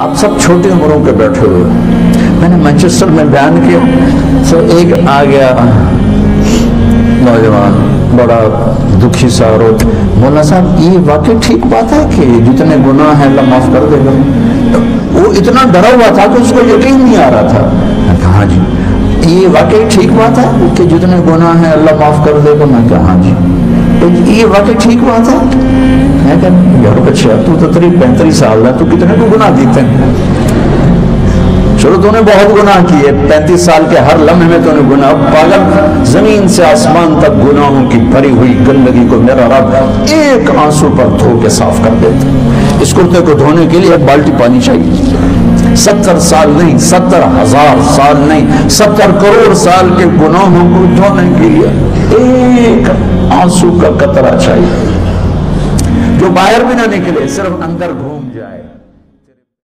آپ سب چھوٹی عمروں کے بیٹھے ہوئے. میں نے مانچسٹر میں بیان کیا تو ایک آ گیا نوجوان بڑا دکھی سا رو، مولانا صاحب یہ واقعی ٹھیک بات ہے کہ جتنے گناہ ہیں اللہ معاف کر دے گا؟ وہ اتنا ڈرا ہوا تھا کہ اس کو یقین نہیں آ رہا تھا. میں کہا ہاں جی. یہ واقعی ٹھیک بات ہے کہ جتنے گناہ ہیں اللہ معاف کر دے گا؟ میں کہا ہاں جی. یہ واقعی ٹھیک بات ہے؟ میں کہا یار بچہ تو 35 سال ہے، تو کتنے کو گناہ دیتے ہیں؟ چلو تو نے بہت گناہ کیے، 35 سال کے ہر لمحے میں تو نے گناہ. پاگل، زمین سے آسمان تک گناہوں کی بھری ہوئی گندگی کو میرا رب ایک آنسو پر دھو کے صاف کر دیتا. اس کرتے کو دھونے کے لیے ایک بالٹی پانی چاہیے. 70 سال نہیں، 70,000 سال نہیں، 70 کروڑ سال کے گناہوں کو دھونے کے لیے ایک آنسو کا قطرہ چاہیے جو باہر بھی نہ نکلے، صرف اندر گھوم